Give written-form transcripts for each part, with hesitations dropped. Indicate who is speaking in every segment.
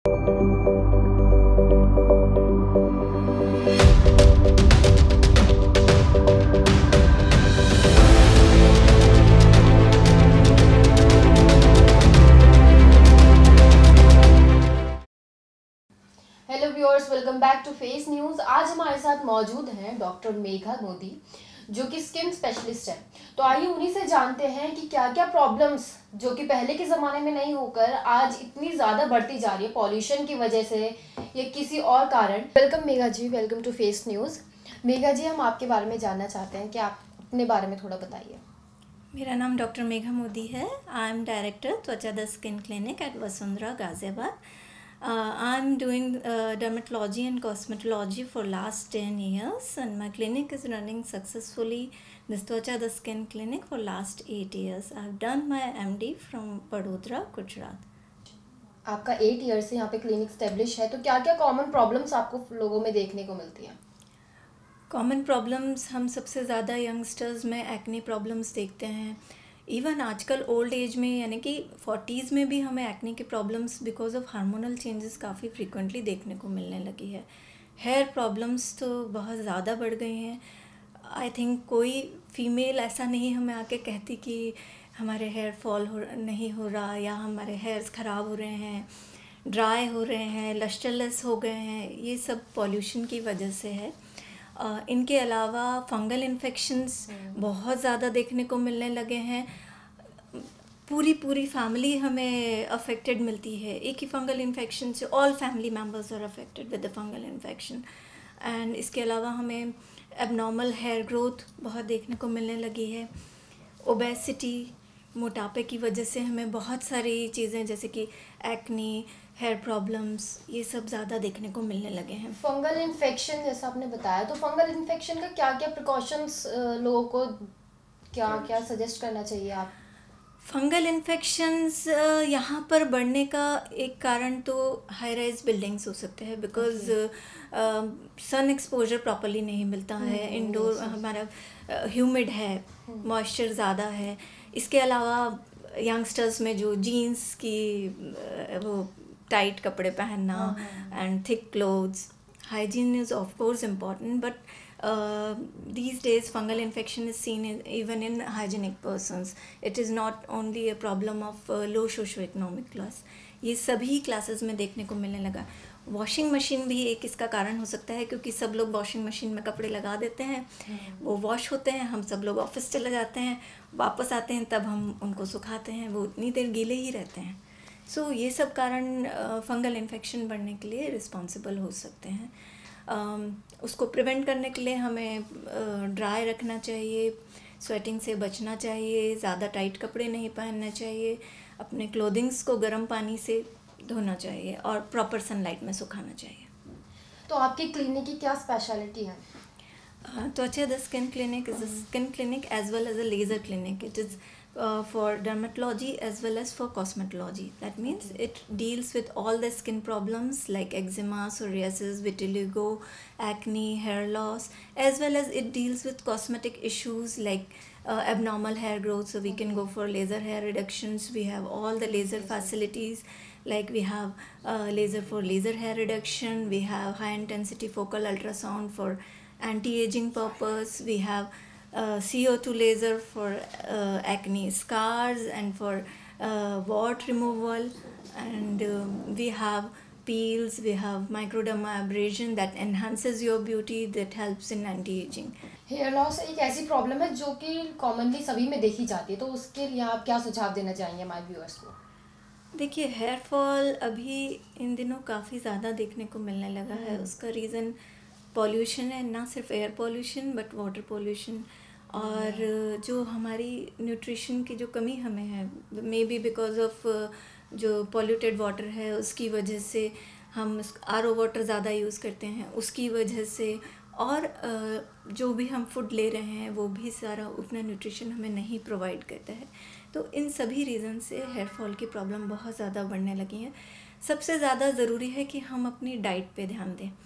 Speaker 1: Hello viewers, welcome back to face news. आज हमारे साथ मौजूद हैं डॉक्टर मेघा मोदी, जो कि स्किन स्पेशलिस्ट है। तो आइए उन्हीं से जानते हैं कि क्या क्या प्रॉब्लम्स जो कि पहले के ज़माने में नहीं होकर आज इतनी ज़्यादा बढ़ती जा रही है पॉल्यूशन की वजह से या किसी और कारण। Welcome Megha ji, welcome to face news. Megha ji, हम आपके बारे में जानना चाहते हैं कि आप अपने बारे में थोड़ा बताइए।
Speaker 2: मेरा नाम डॉक्टर मेघा मोदी है। I am director Twacha the skin clinic at Vasundhara Ghaziabad. I am doing dermatology and cosmetology for last 10 years, and my clinic is running successfully this Twacha the Skin Clinic for last 8 years. I have done my MD from Vadodara, Gujarat.
Speaker 1: आपका 8 year से यहाँ पे clinic establish है, तो क्या क्या common problems आपको लोगों में देखने को मिलती हैं?
Speaker 2: कॉमन प्रॉब्लम्स हम सबसे ज़्यादा यंगस्टर्स में एक्ने प्रॉब्लम्स देखते हैं. इवन आजकल ओल्ड एज में यानी कि 40s में भी हमें एक्ने के problems because of hormonal changes काफ़ी फ्रीक्वेंटली देखने को मिलने लगी है. हेयर प्रॉब्लम्स तो बहुत ज़्यादा बढ़ गई हैं. आई थिंक कोई फीमेल ऐसा नहीं हमें आके कहती कि हमारे हेयर फॉल नहीं हो रहा या हमारे हेयर्स ख़राब हो रहे हैं, ड्राई हो रहे हैं, लस्टरलेस हो गए हैं. ये सब पॉल्यूशन की वजह से है. इनके अलावा फंगल इन्फेक्शंस बहुत ज़्यादा देखने को मिलने लगे हैं. पूरी फैमिली हमें अफेक्टेड मिलती है. एक ही फंगल इन्फेक्शन से all family members are affected with the fungal infection. And इसके अलावा हमें एबनॉर्मल हेयर ग्रोथ बहुत देखने को मिलने लगी है. ओबेसिटी, मोटापे की वजह से हमें बहुत सारी चीज़ें जैसे कि एक्नी, हेयर प्रॉब्लम्स, ये सब ज़्यादा देखने को मिलने लगे हैं.
Speaker 1: फंगल इन्फेक्शन जैसा आपने बताया, तो फंगल इन्फेक्शन का क्या क्या प्रिकॉशंस लोगों को क्या क्या सजेस्ट करना चाहिए आप?
Speaker 2: फंगल इन्फेक्शंस यहाँ पर बढ़ने का एक कारण तो हाई राइज बिल्डिंग्स हो सकते हैं बिकॉज सन एक्सपोजर प्रॉपरली नहीं मिलता है. इंडोर हमारा ह्यूमिड है, मॉइस्चर ज़्यादा है. इसके अलावा यंगस्टर्स में जो जीन्स की वो टाइट कपड़े पहनना and thick clothes, hygiene is of course important, but these days fungal infection is seen even in hygienic persons. It is not only a problem of low socio-economic class. ये सभी classes में देखने को मिलने लगा. Washing machine भी एक इसका कारण हो सकता है क्योंकि सब लोग वॉशिंग मशीन में कपड़े लगा देते हैं, वो वॉश होते हैं, हम सब लोग ऑफिस चले जाते हैं, वापस आते हैं, तब हम उनको सुखाते हैं, वो उतनी देर गीले ही रहते हैं. सो ये सब कारण फंगल इन्फेक्शन बढ़ने के लिए रिस्पॉन्सिबल हो सकते हैं. उसको प्रिवेंट करने के लिए हमें ड्राई रखना चाहिए, स्वेटिंग से बचना चाहिए, ज़्यादा टाइट कपड़े नहीं पहनने चाहिए, अपने क्लोथिंग्स को गर्म पानी से धोना चाहिए और प्रॉपर सनलाइट में सुखाना चाहिए.
Speaker 1: तो आपकी क्लिनिक की क्या स्पेशलिटी है?
Speaker 2: Twacha the Skin Clinic is a skin clinic as well as a laser clinic. It is for dermatology as well as for cosmetology. That means it deals with all the skin problems like eczema, psoriasis, vitiligo, acne, hair loss, as well as it deals with cosmetic issues like abnormal hair growth. So we can go for laser hair reductions. We have all the laser facilities, like we have laser for laser hair reduction. We have high intensity focal ultrasound for anti-aging purpose. We have CO2 laser for acne scars and for wart removal, and we have peels, we have microdermabrasion that enhances your beauty, that helps in anti-aging.
Speaker 1: Hair loss एक ऐसी problem है जो कि commonly सभी में देखी जाती है, तो उसके लिए आप क्या सुझाव देना चाहेंगे हमारे व्यूअर्स को?
Speaker 2: देखिए, हेयर फॉल अभी इन दिनों काफ़ी ज़्यादा देखने को मिलने लगा है. उसका रीज़न पॉल्यूशन है, ना सिर्फ air pollution but water pollution, और जो हमारी न्यूट्रिशन की जो कमी हमें है, मे बी बिकॉज ऑफ जो पॉल्यूटेड वाटर है उसकी वजह से हम RO वाटर ज़्यादा यूज़ करते हैं, उसकी वजह से, और जो भी हम फूड ले रहे हैं वो भी सारा उतना न्यूट्रिशन हमें नहीं प्रोवाइड करता है. तो इन सभी रीज़न से हेयर फॉल की प्रॉब्लम बहुत ज़्यादा बढ़ने लगी है. सबसे ज़्यादा ज़रूरी है कि हम अपनी डाइट पे ध्यान दें.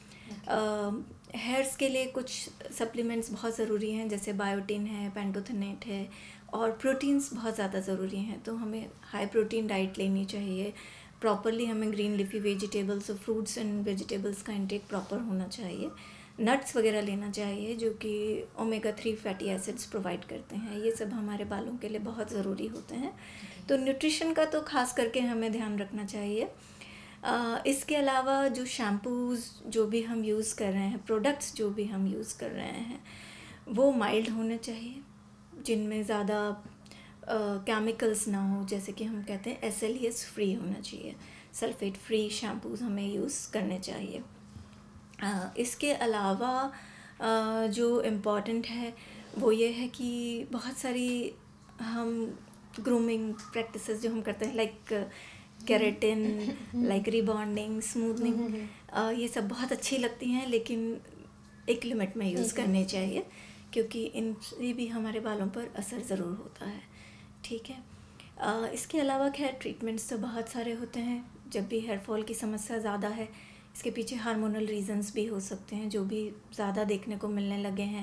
Speaker 2: हेयर्स के लिए कुछ सप्लीमेंट्स बहुत ज़रूरी हैं, जैसे बायोटिन है, पेंटोथेनेट है, और प्रोटीन्स बहुत ज़्यादा ज़रूरी हैं. तो हमें हाई प्रोटीन डाइट लेनी चाहिए. प्रॉपरली हमें ग्रीन लीफी वेजिटेबल्स और फ्रूट्स एंड वेजिटेबल्स का इंटेक प्रॉपर होना चाहिए, नट्स वगैरह लेना चाहिए जो कि ओमेगा 3 फैटी एसिड्स प्रोवाइड करते हैं, ये सब हमारे बालों के लिए बहुत ज़रूरी होते हैं। तो न्यूट्रिशन का तो खास करके हमें ध्यान रखना चाहिए। इसके अलावा जो शैम्पूज़ जो भी हम यूज़ कर रहे हैं, प्रोडक्ट्स जो भी हम यूज़ कर रहे हैं, वो माइल्ड होने चाहिए, जिनमें ज़्यादा केमिकल्स ना हो, जैसे कि हम कहते हैं SLES फ्री होना चाहिए, सल्फेट फ्री शैम्पूज़ हमें यूज़ करने चाहिए। इसके अलावा जो इम्पॉर्टेंट है वो ये है कि बहुत सारी हम ग्रूमिंग प्रैक्टिसेस जो हम करते हैं, like keratin, like rebonding, smoothening, ये सब बहुत अच्छी लगती हैं, लेकिन एक लिमिट में यूज़ करनी चाहिए, क्योंकि इनसे भी हमारे बालों पर असर ज़रूर होता है। ठीक है। इसके अलावा खैर ट्रीटमेंट्स तो बहुत सारे होते हैं। जब भी हेयर फॉल की समस्या ज़्यादा है, इसके पीछे हार्मोनल रीजंस भी हो सकते हैं जो भी ज़्यादा देखने को मिलने लगे हैं।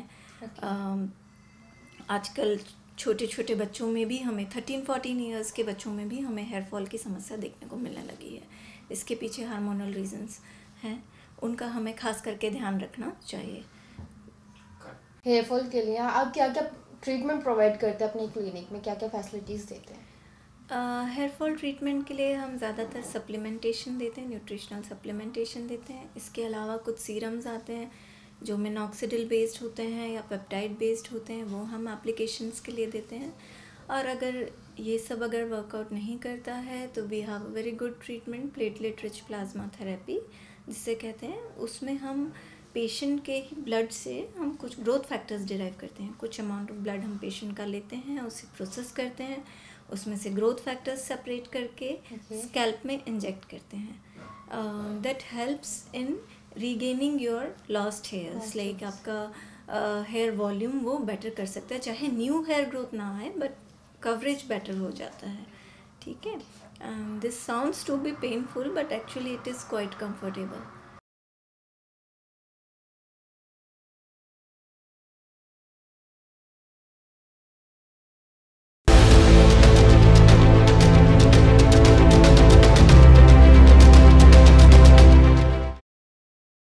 Speaker 2: आजकल छोटे छोटे बच्चों में भी हमें 13-14 ईयर्स के बच्चों में भी हमें हेयर फॉल की समस्या देखने को मिलने लगी है। इसके पीछे हार्मोनल रीजंस हैं, उनका हमें खास करके ध्यान रखना चाहिए।
Speaker 1: हेयर फॉल के लिए आप क्या क्या ट्रीटमेंट प्रोवाइड करते हैं अपनी क्लिनिक में, क्या क्या फैसिलिटीज़ देते हैं?
Speaker 2: हेयर फॉल ट्रीटमेंट के लिए हम ज़्यादातर सप्लीमेंटेशन देते हैं, न्यूट्रिशनल सप्लीमेंटेशन देते हैं। इसके अलावा कुछ सीरम्स आते हैं जो मिनॉक्सिडिल बेस्ड होते हैं या पेप्टाइड बेस्ड होते हैं, वो हम एप्लीकेशंस के लिए देते हैं। और अगर ये सब वर्कआउट नहीं करता है तो we have a very good treatment, platelet rich plasma therapy जिसे कहते हैं। उसमें हम पेशेंट के ही ब्लड से हम कुछ ग्रोथ फैक्टर्स डिराइव करते हैं, कुछ अमाउंट ऑफ ब्लड हम पेशेंट का लेते हैं, उसे प्रोसेस करते हैं, उसमें से ग्रोथ फैक्टर्स सेपरेट करके स्कैल्प में इंजेक्ट करते हैं। That helps in regaining your lost hairs, like आपका हेयर वॉल्यूम वो बेटर कर सकता है, चाहे न्यू हेयर ग्रोथ ना आए बट कवरेज बेटर हो जाता है। ठीक है। This sounds to be painful but actually it is quite comfortable.